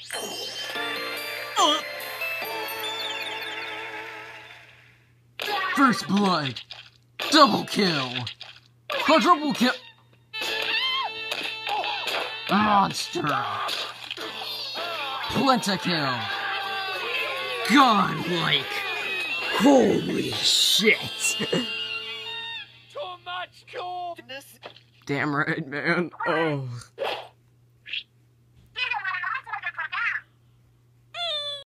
First blood. Double kill. Quadruple kill. Monster. Pentakill. Godlike. Holy shit. Too much cool. Damn right, man. Oh.